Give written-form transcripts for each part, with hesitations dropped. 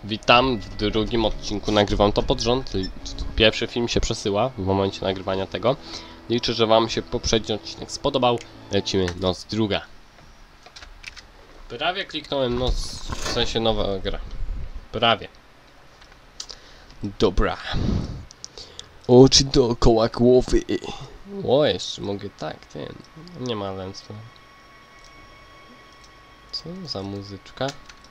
Witam w drugim odcinku, nagrywam to pod rząd. Pierwszy film się przesyła w momencie nagrywania tego. Liczę, że wam się poprzedni odcinek spodobał. Lecimy noc druga. Prawie kliknąłem noc, w sensie nowa gra. Prawie. Dobra. Oczy dookoła głowy. O, jeszcze mogę tak, ten. Nie ma lenstwa. Co za muzyczka?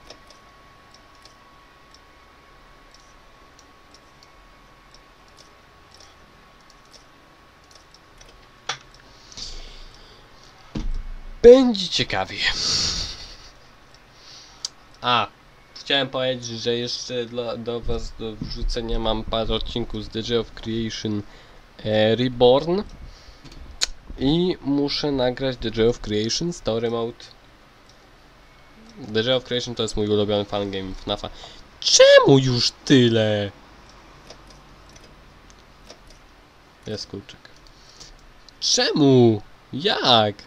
Będzie ciekawie. Chciałem powiedzieć, że jeszcze do was do wrzucenia mam parę odcinków z DJ of Creation Reborn i muszę nagrać DJ of Creation Story Mode. DJ of Creation to jest mój ulubiony fangame FNAF-a. Czemu już tyle? Jest kurczyk. Czemu? Jak?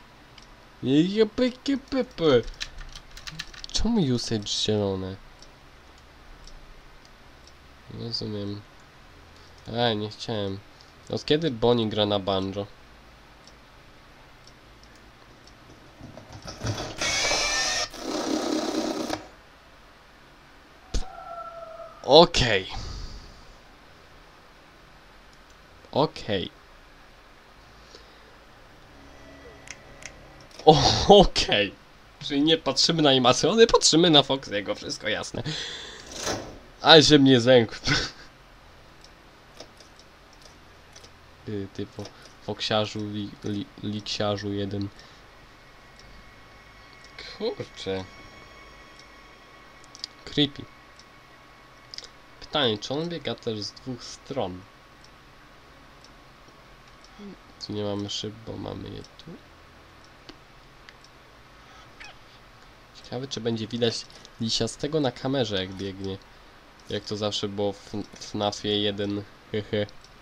Czemu usage zielone? Nie rozumiem. Nie chciałem. Od kiedy Bonnie gra na banjo? Okej. Okej. Czyli nie patrzymy na animacjony, patrzymy na Foxy'ego, wszystko jasne. Ale że mnie zękł. Ty foksiarzu, liksiarzu jeden. Kurczę. Creepy. Pytanie, czy on biega też z dwóch stron? Tu nie mamy szyb, bo mamy je tu. Ciekawe, czy będzie widać lisiastego na kamerze, jak biegnie. Jak to zawsze było w FNAF-ie 1. Hehe.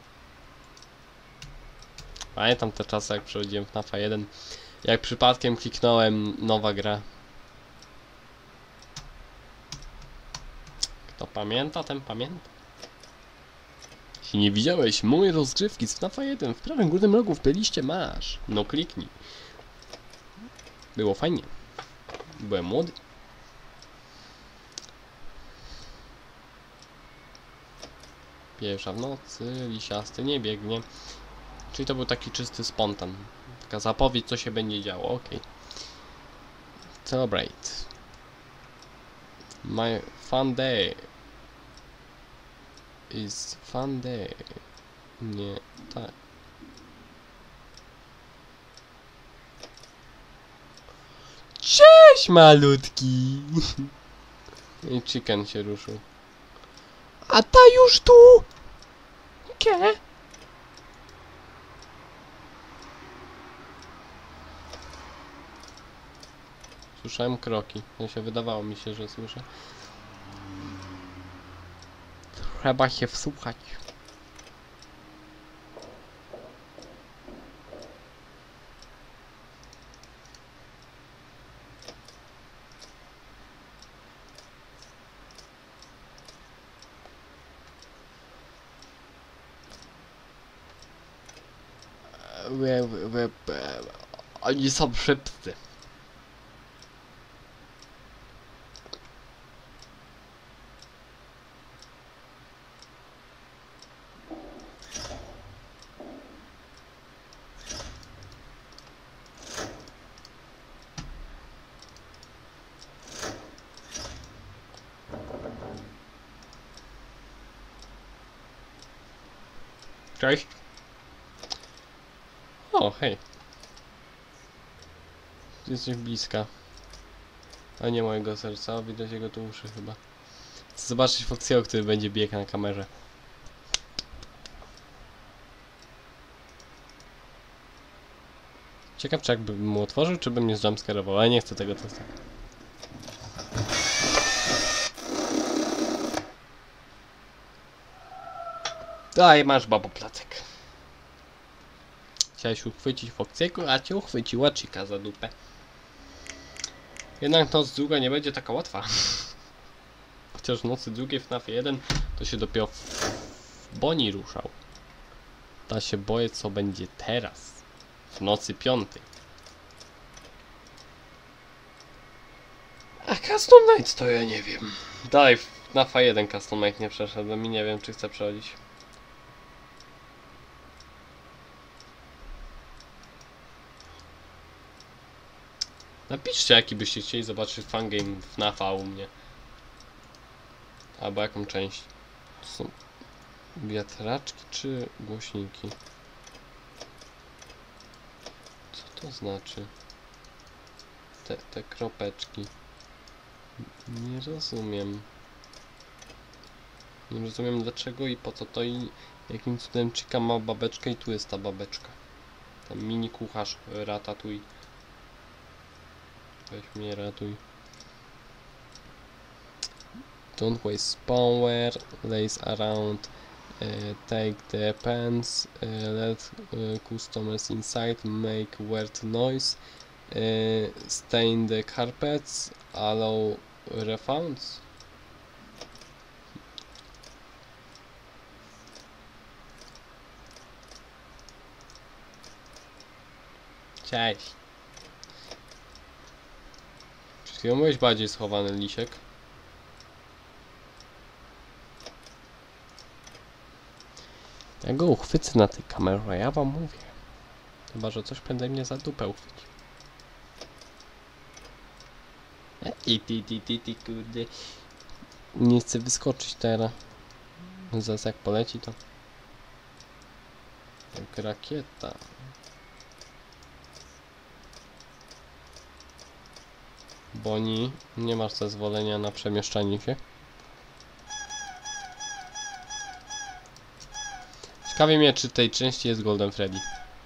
Pamiętam te czasy, jak przechodziłem FNAF-a 1. Jak przypadkiem kliknąłem nowa gra. Kto pamięta, ten pamięta. Jeśli nie widziałeś mojej rozgrywki z FNAF-a 1, w prawym górnym rogu w playliście masz. No kliknij. Było fajnie. Byłem młody. Pierwsza w nocy, lisiasty nie biegnie. Czyli to był taki czysty spontan. Taka zapowiedź, co się będzie działo, okej. Celebrate. My fun day. Is fun day. Nie, tak. Cześć, malutki! I chicken się ruszył. A ta już tu! Kie? Słyszałem kroki. Wydawało mi się, że słyszę. Trzeba się wsłuchać. Oni są szybcy. Cześć. O, hej. Jesteś bliska. A nie mojego serca, o, widać jego tu uszy chyba. Chcę zobaczyć Foxy'ego, który będzie biegł na kamerze. Ciekaw, czy jakbym mu otworzył, czy bym mnie zjumpscarował, ale nie chcę tego testu. Daj, masz babo placek. Chciałeś uchwycić Foxy'ego, a cię uchwyciła Chica za dupę. Jednak noc długa nie będzie taka łatwa. chociaż w nocy drugiej FNAF 1 to się dopiero w Bonnie ruszał. Ta się boję, co będzie teraz. W nocy 5. A Custom Night to ja nie wiem. Dalej FNAF 1 Custom Night nie przeszedłem i nie wiem, czy chcę przechodzić. Napiszcie, jaki byście chcieli zobaczyć fangame FNAF-a u mnie. Albo jaką część. To są wiatraczki czy głośniki? Co to znaczy? Te kropeczki. Nie rozumiem. Nie rozumiem dlaczego i po co to i jakim cudem Chica ma babeczkę i tu jest ta babeczka. Ten mini kucharz Ratatouille. Weź mnie ratuj. Don't waste power, lace around, take the pens, let customers inside make weird noise, stain the carpets, allow refunds. Cześć. Przed chwilą byłeś bardziej schowany, Lisiek. Ja go uchwycę na tej kamerze, ja wam mówię. Chyba, że coś prędzej mnie za dupę uchwyci. Ty, kurde. Nie chcę wyskoczyć teraz. Zaraz jak poleci to... Jak rakieta. Bonnie, nie masz zezwolenia na przemieszczanie się. Ciekawi mnie, czy tej części jest Golden Freddy.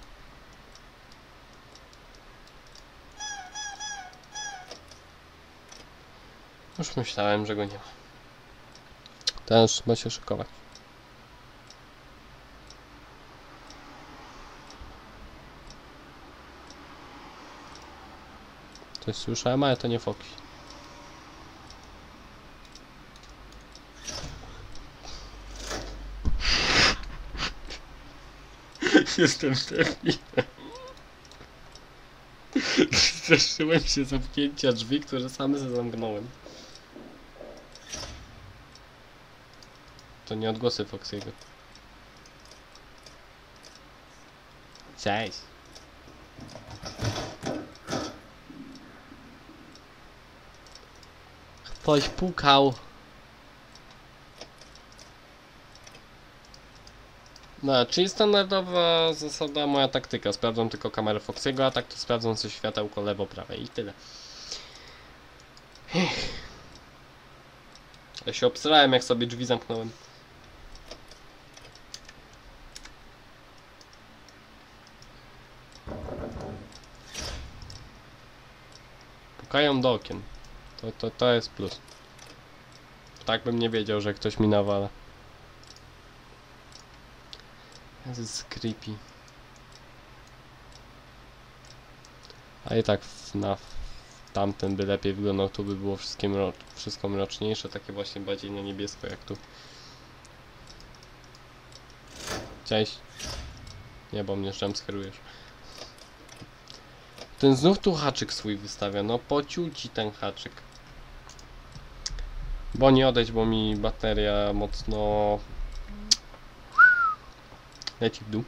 Już myślałem, że go nie ma. Teraz trzeba się szykować. Coś słyszałem, ale to nie Foxy. Jestem pewny. Straszyłem się zamknięcia drzwi, które same zamknąłem. To nie odgłosy Foxy'ego. Cześć. Ktoś pukał. No, czyli standardowa zasada, moja taktyka. Sprawdzam tylko kamerę Foxy'ego, a tak to sprawdzam sobie światełko lewo, prawe i tyle. Ja się obsrałem, jak sobie drzwi zamknąłem. Pukają do okien. To jest plus. Tak bym nie wiedział, że ktoś mi nawala. To jest creepy. A i tak na tamten by lepiej wyglądał, tu by było wszystko mroczniejsze, takie właśnie bardziej na niebiesko jak tu. Cześć. Nie, bo mnie jumpscarujesz. Ten znów tu haczyk swój wystawia, no pocił ci ten haczyk. Bo nie odejdź, bo mi bateria mocno leci w dół.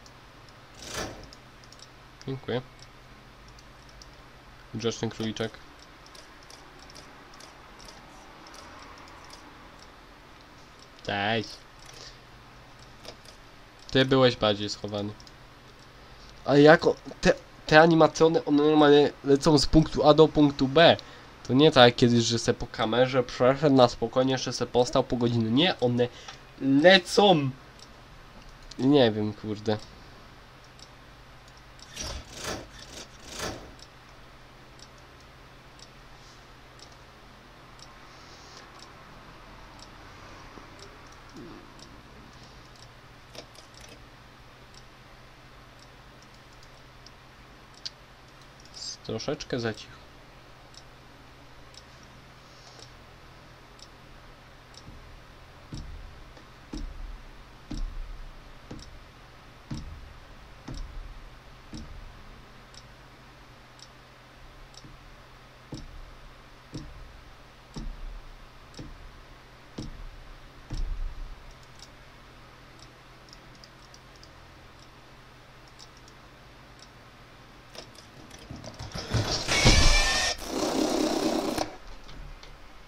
Dziękuję. Grzeczny króliczek. Cześć. Ty byłeś bardziej schowany. A jako te animacjony, one normalnie lecą z punktu A do punktu B. To nie tak jak kiedyś, że se po kamerze przeszedł na spokojnie, jeszcze se postał po godzinie. Nie, one lecą. Nie wiem, kurde. Troszeczkę za cicho.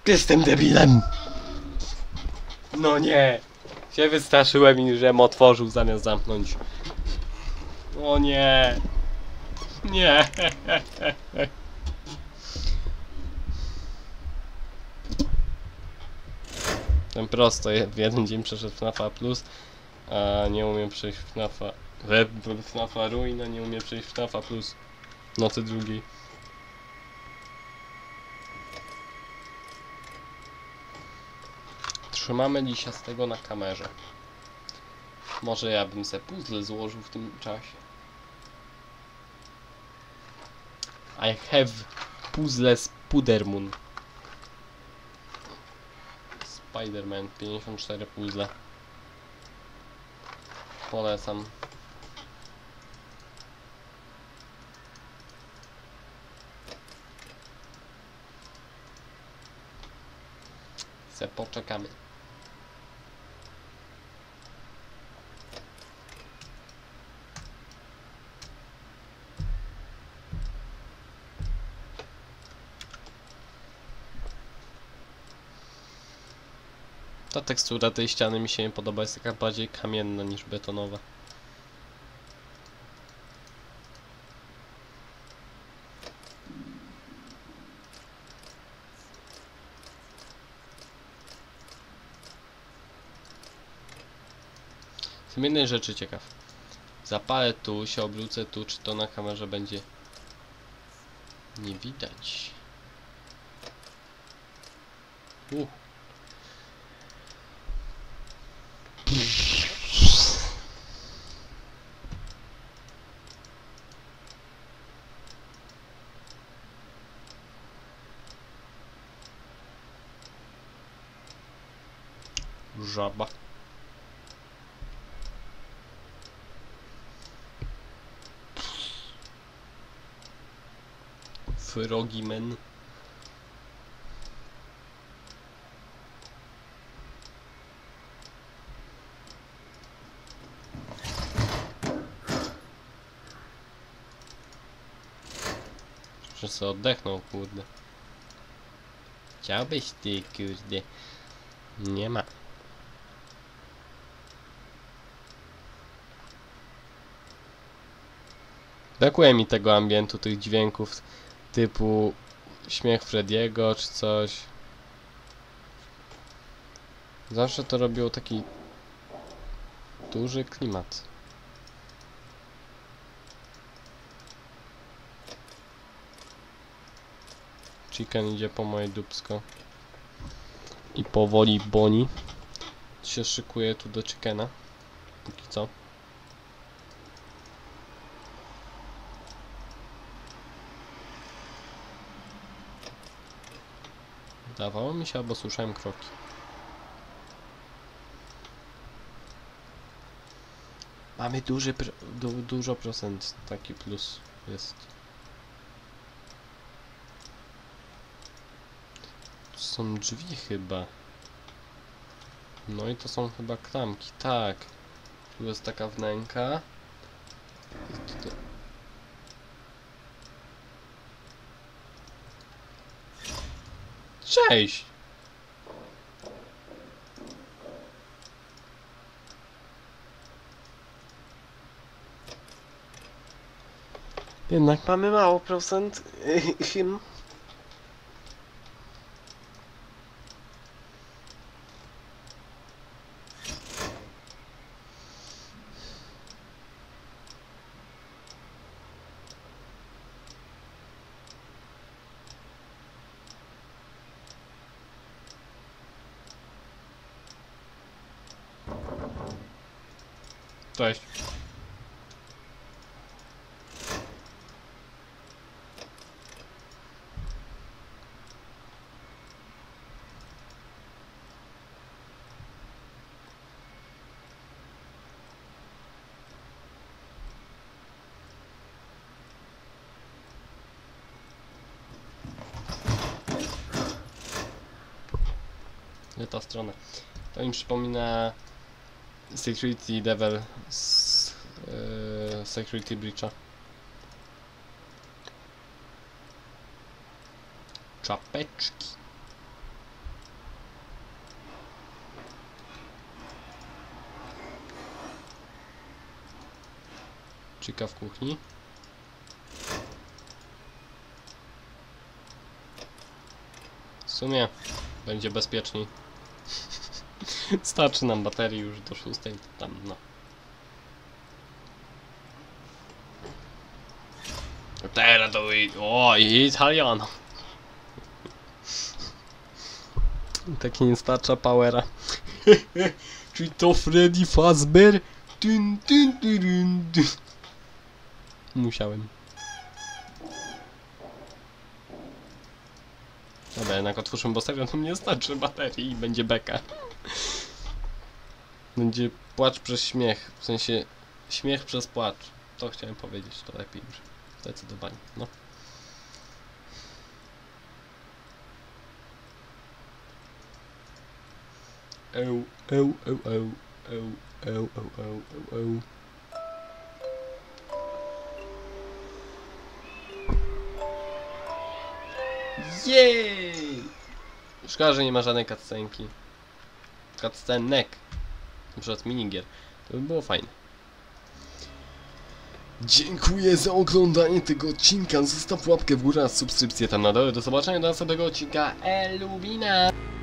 Jestem debilem! No nie! Się wystraszyłem i żem otworzył zamiast zamknąć. O nie! Nie! Ten prosto w jeden dzień przeszedł FNAFa Plus, a nie umiem przejść FNAFa... FNAFa Ruin, a nie umiem przejść FNAFa Plus nocy drugiej. Trzymamy lisiastego na kamerze. Może ja bym se puzzle złożył w tym czasie. I have puzzle Spiderman. Spiderman, 54 puzzle. Polecam. Se poczekamy. Ta tekstura tej ściany mi się nie podoba, jest taka bardziej kamienna niż betonowa. Jestem jednej rzeczy ciekaw. Zapalę tu, się obrócę tu, czy to na kamerze będzie nie widać. Żaba. Frogimen. Że sobie oddechnął, kurde. Chciałbyś ty, kurde. Nie ma. Brakuje mi tego ambientu, tych dźwięków typu śmiech Frediego czy coś. Zawsze to robiło taki duży klimat. Chicken idzie po moje dupsko. I powoli Boni się szykuje tu do chickena. Póki co. Dawało mi się, albo słyszałem kroki. Mamy dużo procent, taki plus jest. Tu są drzwi chyba. No i to są chyba klamki, tak. Tu jest taka wnęka. Cześć! Jednak mamy mało procent film. Cześć. Nie ta strona. To mi przypomina Security Devil z Security Breacha. Czapeczki. Chica w kuchni. W sumie będzie bezpieczniej. Starczy nam baterii już do 6, to tam no. Teraz to o, Italiano. Taki nie starcza powera. Czy to Freddy Fazbear? Dun, dun, dun, dun, dun. Musiałem. Dobra, jednak otwórzę, bo serio to mnie starczy baterii i będzie beka. Będzie płacz przez śmiech, w sensie śmiech przez płacz. To chciałem powiedzieć, to lepiej już. Zdecydowanie, no. Eł, eł, eł, eł, eł, eł, eł, eł, eł, eł. Jej! Szkoda, że nie ma żadnej cutscenki. Cutscenek. Na przykład minigier. To by było fajne. Dziękuję za oglądanie tego odcinka. Zostaw łapkę w górę, subskrypcję tam na dole. Do zobaczenia do następnego odcinka. Elubina!